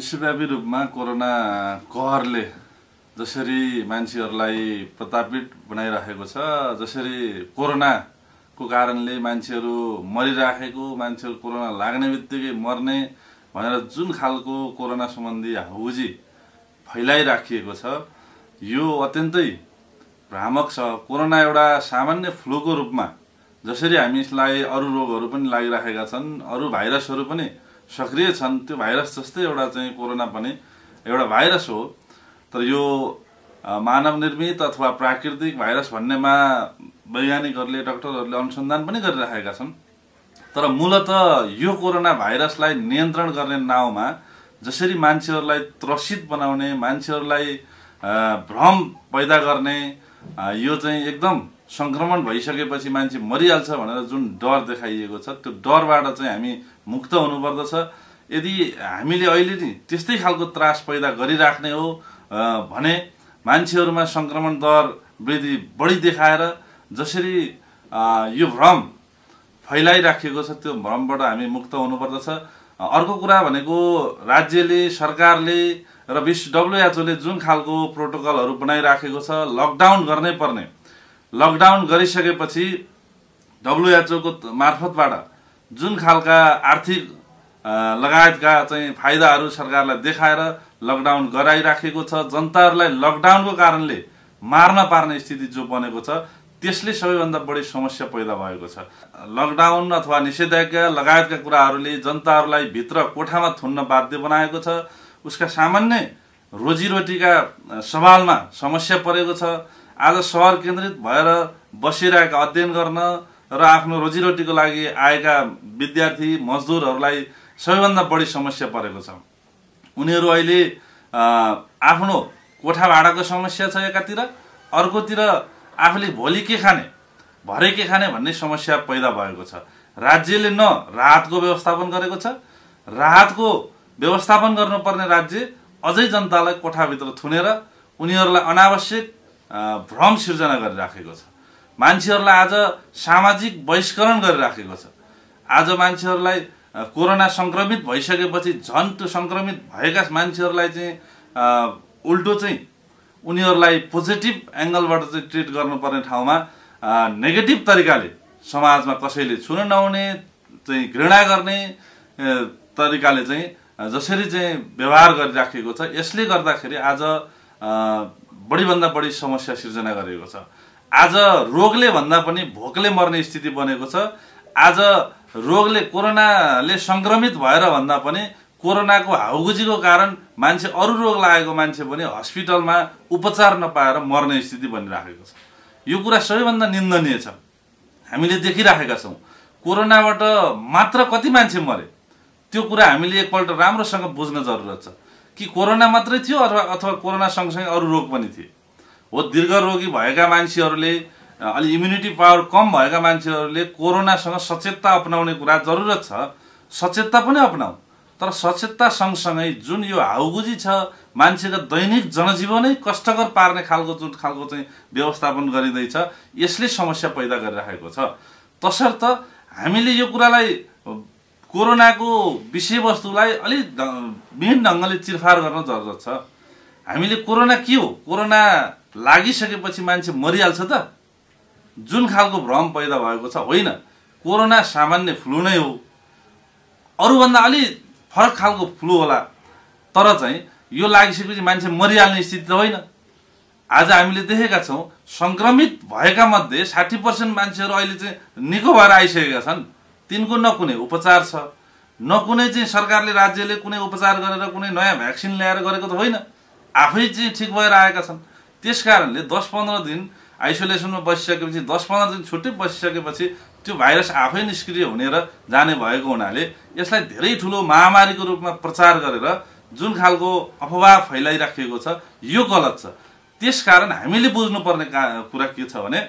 विश्वव्यापी रूपमा कोरोना कहरले जसरी मान्छेहरूलाई प्रतापित बनाइराखेको छ, जसरी कोरोनाको कारणले मान्छेहरू मरिराखेको, मान्छेहरू कोरोना लाग्ने बित्तिकै मर्ने भनेर जुन खालको कोरोना सम्बन्धी हाउजी फैलाइराखिएको छ, यो अत्यन्तै भ्रामक छ। कोरोना एउटा सामान्य फ्लूको रूपमा जसरी हामीलाई अरू रोगहरू पनि लागिराखेका छन्, अरू भाइरसहरू पनि सक्रिय छन्, त्यो भाइरस जस्तै एउटा चाहिँ कोरोना पनि एउटा भाइरस हो। तर यो मानव निर्मित अथवा प्राकृतिक भाइरस भन्नेमा वैज्ञानिकहरूले, डाक्टरहरूले अनुसन्धान पनि गरिराखेका छन्। तर मूलतः यो कोरोना भाइरसलाई नियन्त्रण गर्ने नाउँमा जसरी मान्छेहरूलाई त्रसित बनाउने, मान्छेहरूलाई भ्रम पैदा गर्ने, यो चाहिँ एकदम संक्रमण भइसकेपछि मान्छे मरिहाल्छ भनेर जुन डर देखाइएको छ, त्यो डरबाट चाहिँ हामी मुक्त हुनुपर्दछ। यदि हामीले अहिले नि त्यस्तै खालको त्रास पैदा गरिराख्ने हो भने मान्छेहरूमा संक्रमण दर वृद्धि बढी देखाएर जसरी यो भ्रम फैलाइराखेको छ, त्यो भ्रमबाट हामी मुक्त हुनुपर्दछ। अर्को कुरा भनेको राज्यले, सरकारले र WHO ले जुन खालको प्रोटोकलहरू बनाइराखेको छ, लकडाउन गर्नै पर्ने, लकडाउन गरिसकेपछि WHO को मार्फतबाट जुन खालका आर्थिक लगायतका चाहिँ फाइदाहरू सरकारलाई देखाएर लकडाउन गराइराखेको छ, जनताहरूलाई लकडाउनको कारणले मार्न पार्ने स्थिति जो बनेको छ, त्यसले सबैभन्दा बढी समस्या पैदा भएको छ। लकडाउन अथवा निषेधाज्ञा लगायतका कुराहरूले जनताहरूलाई भित्र कोठामा थुन्न बाध्य बनाएको छ। उसका सामान्य रोजीरोटीका सवालमा समस्या परेको छ। आज सहर केन्द्रित भएर बसिरहेका, अध्ययन गर्न र आफ्नो रोजीरोटीको लागि आएका विद्यार्थी, मजदुरहरूलाई सबैभन्दा बढी समस्या परेको छ। उनीहरू अहिले आफ्नो कोठा भाडाको समस्या छ एकातिर, अर्कोतिर आफूले भोलि के खाने, भरे के खाने भन्ने समस्या पैदा भएको छ। राज्यले न राहतको व्यवस्थापन गरेको छ, राहतको व्यवस्थापन गर्नुपर्ने राज्य अझै जनतालाई कोठाभित्र थुनेर उनीहरूलाई अनावश्यक भ्रम सिर्जना गरिराखेको छ। मान्छेहरूलाई आज सामाजिक बहिष्करण गरिराखेको छ। आज मान्छेहरूलाई कोरोना संक्रमित भइसकेपछि झन् त्यो संक्रमित भएका मान्छेहरूलाई चाहिँ उल्टो चाहिँ उनीहरूलाई पोजिटिभ एङ्गलबाट चाहिँ ट्रिट गर्नुपर्ने ठाउँमा नेगेटिभ तरिकाले समाजमा कसैले छुन नहुने, चाहिँ घृणा गर्ने तरिकाले चाहिँ जसरी चाहिँ व्यवहार गरिराखेको छ, यसले गर्दाखेरि आज बढीभन्दा बढी समस्या सिर्जना गरेको छ। आज रोगले भन्दा पनि भोकले मर्ने स्थिति बनेको छ। आज रोगले, कोरोनाले संक्रमित भएर भन्दा पनि कोरोनाको हाउगुजीको कारण मान्छे, अरू रोग लागेको मान्छे पनि हस्पिटलमा उपचार नपाएर मर्ने स्थिति बनिराखेको छ। यो कुरा सबैभन्दा निन्दनीय छ। हामीले देखिराखेका छौँ कोरोनाबाट मात्र कति मान्छे मरे, त्यो कुरा हामीले एकपल्ट राम्रोसँग बुझ्न जरुरत छ कि कोरोना मात्रै थियो अथवा कोरोना सँगसँगै अरू रोग पनि थिए। हो, दीर्घरोगी भएका मान्छेहरूले, अलि इम्युनिटी पावर कम भएका मान्छेहरूले कोरोनासँग सचेतता अपनाउने कुरा जरुरत छ। सचेतता पनि अपनाऊ, तर सचेतता सँगसँगै जुन यो हाउगुजी छ, मान्छेको दैनिक जनजीवनै कष्टकर पार्ने खालको जुन खालको चाहिँ व्यवस्थापन गरिँदैछ, यसले समस्या पैदा गरिराखेको छ। तसर्थ हामीले यो कुरालाई, कोरोनाको विषयवस्तुलाई अलि विभिन्न ढङ्गले चिरफार गर्न जरुरत छ। हामीले कोरोना के हो, कोरोना लागिसकेपछि मान्छे मरिहाल्छ त जुन खालको भ्रम पैदा भएको छ, होइन। कोरोना सामान्य फ्लू नै हो, अरूभन्दा अलि फरक खालको फ्लू होला, तर चाहिँ यो लागिसकेपछि मान्छे मरिहाल्ने स्थिति त होइन। आज हामीले देखेका छौँ संक्रमित भएका मध्ये 60% मान्छेहरू अहिले चाहिँ निको भएर आइसकेका छन्। तिनको न कुनै उपचार छ, न कुनै चाहिँ सरकारले, राज्यले कुनै उपचार गरेर कुनै नयाँ भ्याक्सिन ल्याएर गरेको त होइन, आफै चाहिँ ठिक भएर आएका छन्। त्यस कारणले 10-15 दिन आइसोलेसनमा बसिसकेपछि, 10-15 दिन छुट्टै बसिसकेपछि त्यो भाइरस आफै निष्क्रिय हुने र जाने भएको हुनाले यसलाई धेरै ठुलो महामारीको रूपमा प्रचार गरेर जुन खालको अफवाह फैलाइराखिएको छ, यो गलत छ। त्यसकारण हामीले बुझ्नुपर्ने कुरा के छ भने,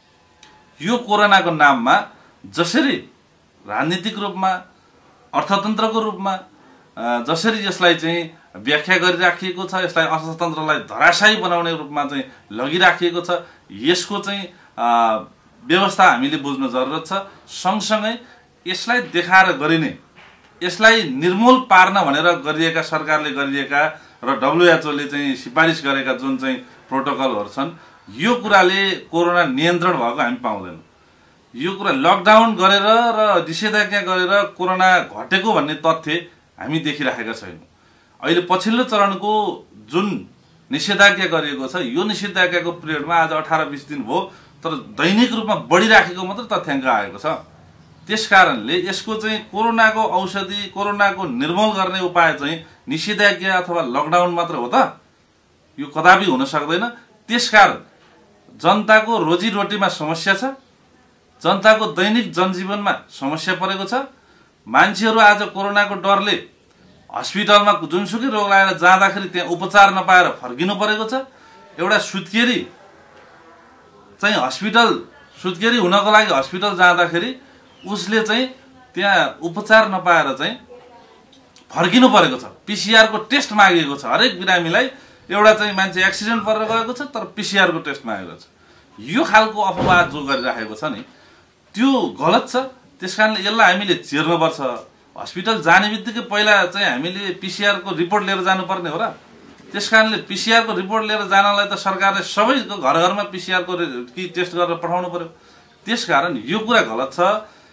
यो कोरोनाको नाममा जसरी राजनीतिक रूपमा, अर्थतन्त्रको रूपमा जसरी यसलाई चाहिँ व्याख्या गरिराखिएको छ, यसलाई अर्थतन्त्रलाई धराशायी बनाउने रूपमा चाहिँ लगिराखिएको छ, यसको चाहिँ व्यवस्था हामीले बुझ्न जरुरत छ। सँगसँगै यसलाई देखाएर गरिने यसलाई निर्मूल पार्न भनेर गरिएका सरकारले गरिएका र WHO ले चाहिँ सिफारिस गरेका जुन चाहिँ प्रोटोकलहरू छन् यो कुराले कोरोना नियन्त्रण भएको हामी पाउँदैनौँ। यो कुरा लकडाउन गरेर र निषेधाज्ञा गरेर कोरोना घटेको भन्ने तथ्य हामी देखिराखेका छैनौँ। अहिले पछिल्लो चरणको जुन निषेधाज्ञा गरिएको छ यो निषेधाज्ञाको पिरियडमा आज 18-20 दिन भयो, तर दैनिक रूपमा बढिराखेको मात्र तथ्याङ्क आएको छ। त्यसकारणले यसको चाहिँ कोरोनाको औषधि, कोरोनाको निर्मूल गर्ने उपाय चाहिँ निषेधाज्ञा अथवा लकडाउन मात्र हो त? यो कदापि हुन सक्दैन। त्यसकारण जनताको रोजीरोटीमा समस्या छ, जनताको दैनिक जनजीवनमा समस्या परेको छ। मान्छेहरू आज कोरोनाको डरले हस्पिटलमा जुनसुकै रोग लागेर जाँदाखेरि त्यहाँ उपचार नपाएर फर्किनु परेको छ। एउटा सुत्केरी चाहिँ सुत्केरी हुनको लागि हस्पिटल जाँदाखेरि उसले चाहिँ त्यहाँ उपचार नपाएर चाहिँ फर्किनु परेको छ। PCR को टेस्ट मागेको छ हरेक बिरामीलाई। एउटा चाहिँ मान्छे एक्सिडेन्ट परेर गएको छ तर PCR को टेस्ट मागेको छ। यो खालको अफवाह जो गरिराखेको छ नि त्यो गलत छ। त्यसकारणले यसलाई हामीले चिर्नुपर्छ। हस्पिटल जाने बित्तिकै पहिला चाहिँ हामीले PCR को रिपोर्ट लिएर जानुपर्ने हो र? त्यसकारणले PCR को रिपोर्ट लिएर जानलाई त सरकारले सबैको घर घरमा PCR को टेस्ट गरेर पठाउनु पर्यो। त्यसकारण यो कुरा गलत छ।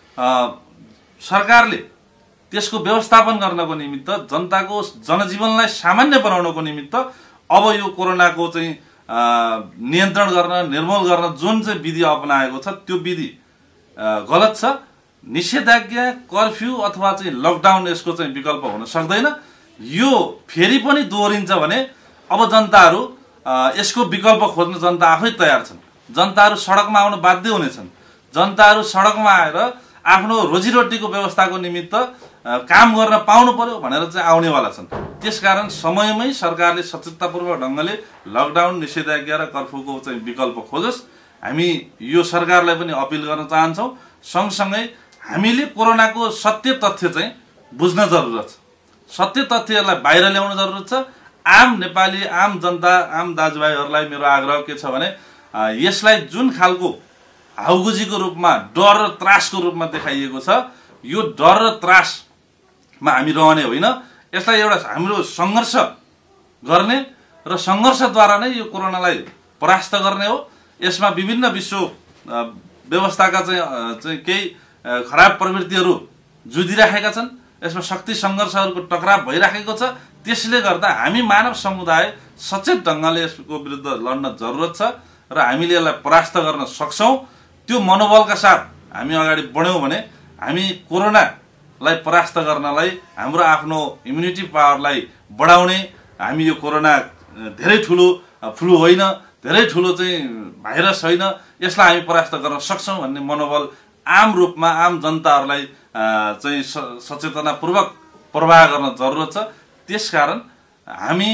सरकारले त्यसको व्यवस्थापन गर्नको निमित्त, जनताको जनजीवनलाई सामान्य बनाउनको निमित्त अब यो कोरोनाको चाहिँ नियन्त्रण गर्न, निर्मूल गर्न जुन चाहिँ विधि अपनाएको छ त्यो विधि गलत छ। निषेधाज्ञा, कर्फ्यू अथवा चाहिँ लकडाउन यसको चाहिँ विकल्प हुन सक्दैन। यो फेरि पनि दोहोरिन्छ भने अब जनताहरू यसको विकल्प खोज्न जनता आफै तयार छन्। जनताहरू सडकमा आउन बाध्य हुनेछन्। जनताहरू सडकमा आएर आफ्नो रोजीरोटीको व्यवस्थाको निमित्त काम गर्न पाउनु पर्यो भनेर चाहिँ आउनेवाला छन्। त्यसकारण समयमै सरकारले सचेततापूर्वक ढङ्गले लकडाउन, निषेधाज्ञा र कर्फ्यूको चाहिँ विकल्प खोजोस्। हामी यो सरकारलाई पनि अपिल गर्न चाहन्छौँ। सँगसँगै हामीले कोरोनाको सत्य तथ्य चाहिँ बुझ्न जरुरत छ। सत्य तथ्यहरूलाई बाहिर ल्याउन जरुरत छ। आम नेपाली, आम जनता, आम दाजुभाइहरूलाई मेरो आग्रह के छ भने यसलाई जुन खालको हाउगुजीको रूपमा, डर र त्रासको रूपमा देखाइएको छ, यो डर र त्रासमा हामी रहने होइन। यसलाई एउटा हाम्रो सङ्घर्ष गर्ने र सङ्घर्षद्वारा नै यो कोरोनालाई परास्त गर्ने हो। यसमा विभिन्न विश्व व्यवस्थाका चाहिँ केही खराब प्रवृत्तिहरू जुधिराखेका छन्। यसमा शक्ति सङ्घर्षहरूको टकराव भइराखेको छ। त्यसले गर्दा हामी मानव समुदाय सचेत ढङ्गले यसको विरुद्ध लड्न जरुरत छ र हामीले यसलाई परास्त गर्न सक्छौँ। त्यो मनोबलका साथ हामी अगाडि बढ्यौँ भने हामी कोरोनालाई परास्त गर्नलाई, हाम्रो आफ्नो इम्युनिटी पावरलाई बढाउने, हामी यो कोरोना धेरै ठुलो फ्लू होइन, धेरै ठुलो चाहिँ भाइरस होइन, यसलाई हामी परास्त गर्न सक्छौँ भन्ने मनोबल आम रूपमा आम जनताहरूलाई चाहिँ सचेतनापूर्वक प्रवाह गर्न जरुरत छ। त्यसकारण हामी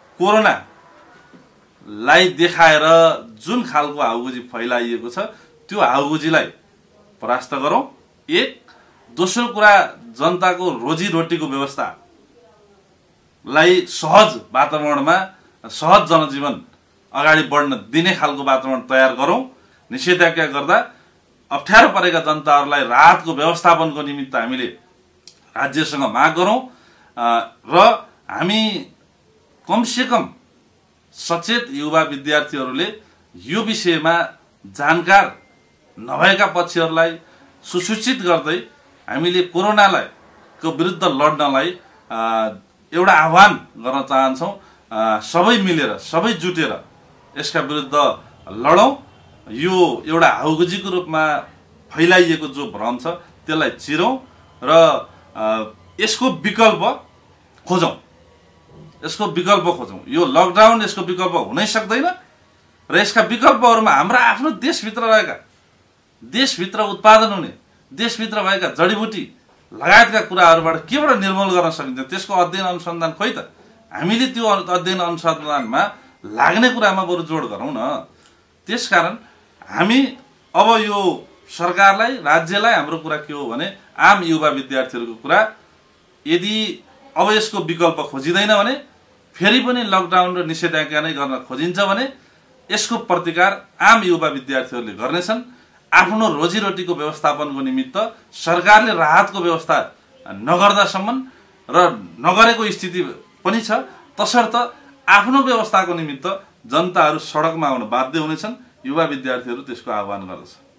कोरोनालाई देखाएर जुन खालको हाउगुजी फैलाइएको छ त्यो हाउगुजीलाई परास्त गरौँ। एक। दोस्रो कुरा, जनताको रोजीरोटीको व्यवस्थालाई सहज वातावरणमा, सहज जनजीवन अगाडि बढ्न दिने खालको वातावरण तयार गरौँ। निषेधाज्ञा गर्दा अप्ठ्यारो परेका जनताहरूलाई राहतको व्यवस्थापनको निमित्त हामीले राज्यसँग माग गरौँ र हामी कमसेकम सचेत युवा विद्यार्थीहरूले यो विषयमा जानकार नभएका पक्षहरूलाई सुसूचित गर्दै हामीले कोरोनालाई को विरुद्ध लड्नलाई एउटा आह्वान गर्न चाहन्छौँ। सबै मिलेर, सबै जुटेर यसका विरुद्ध लडौँ। यो एउटा हाउगुजीको रूपमा फैलाइएको जो भ्रम छ त्यसलाई चिरौँ र यसको विकल्प खोजौँ। यसको विकल्प खोजौँ। यो लकडाउन यसको विकल्प हुनै सक्दैन र यसका विकल्पहरूमा हाम्रा आफ्नो देशभित्र रहेका, देशभित्र उत्पादन हुने, देशभित्र भएका जडीबुटी लगायतका कुराहरूबाट केबाट निर्मूल गर्न सकिन्छ त्यसको अध्ययन अनुसन्धान खोइ त। हामीले त्यो अध्ययन अनुसन्धानमा लाग्ने कुरामा बरु जोड गरौँ न। त्यसकारण हामी अब यो सरकारलाई, राज्यलाई हाम्रो कुरा के हो भने आम युवा विद्यार्थीहरूको कुरा, यदि अब यसको विकल्प खोजिँदैन भने, फेरि पनि लकडाउन र निषेधाज्ञा नै गर्न खोजिन्छ भने यसको प्रतिकार आम युवा विद्यार्थीहरूले गर्नेछन्। आफ्नो रोजीरोटीको व्यवस्थापनको निमित्त सरकारले राहतको व्यवस्था नगर्दासम्म र नगरेको स्थिति पनि छ, तसर्थ आफ्नो व्यवस्थाको निमित्त जनताहरू सडकमा आउन बाध्य हुनेछन्। युवा विद्यार्थीहरू त्यसको आह्वान गर्दछ।